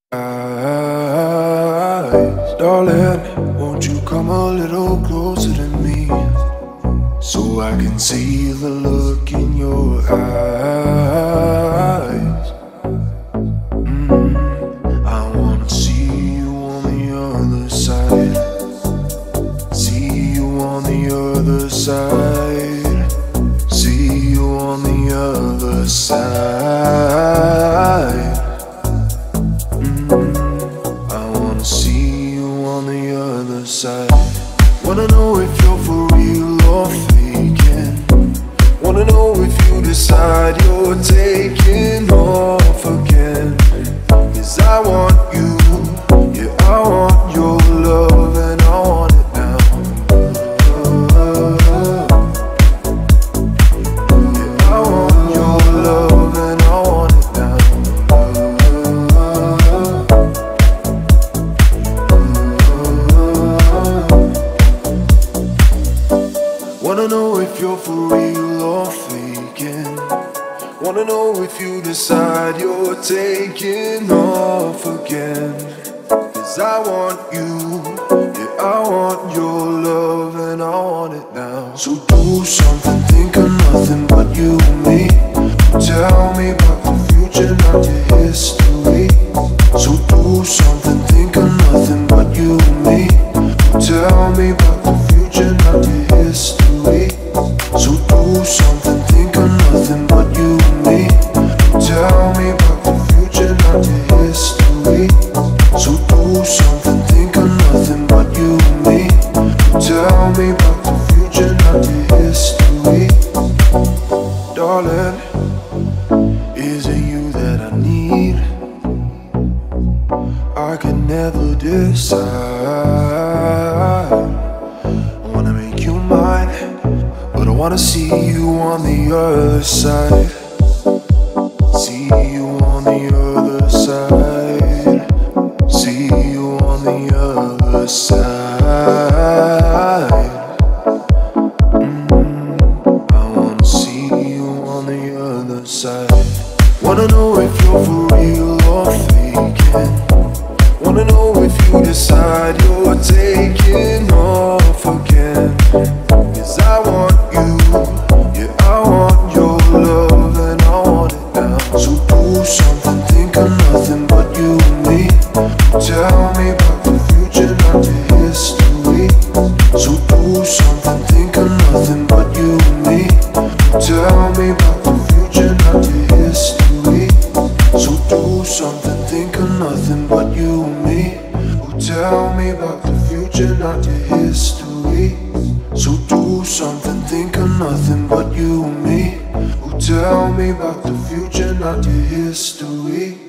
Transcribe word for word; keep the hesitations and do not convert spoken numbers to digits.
eyes. Darling, won't you come a little closer to me, so I can see the look in your eyes. mm, I wanna see you on the other side. See you on the other side. See you on the other side. Side. Wanna know if you're for real or faking. Wanna know if you decide you're taking off again. Cause I want you, yeah, I want your love, and I want it now. Yeah, I want your love, and I want it now. Wanna know if you're for real or faking. Wanna know if you decide you're taking off again. Cause I want you, yeah, I want your love, and I want it now. So do something, think of nothing but you and me. Tell me about the future, not your history. So do something, think of nothing but you and me. Tell me about the future, not your history. So do something, think of nothing but you and me. Tell me about the future, not your history. So do something, think of nothing but you and me. Tell me about the future, not your history. Darling, is it you that I need? I can never decide. I wanna make you mine, but I wanna see you on the other side. See you on the other side. See you on the other side. mm, I wanna see you on the other side. Wanna know if you're for real or faking. Wanna know if you decide you're taking off again. Cause I want you, yeah, I want your love, and I want it now. So do something, think of nothing but you and me. Tell me about the future, not your history. So do something, think of nothing but you and me. Tell me about the future, not your history. So do something, think of nothing but you and me. Tell me about the future, not your history. So do something, think of nothing but you and me. Who tell me about the future, not your history.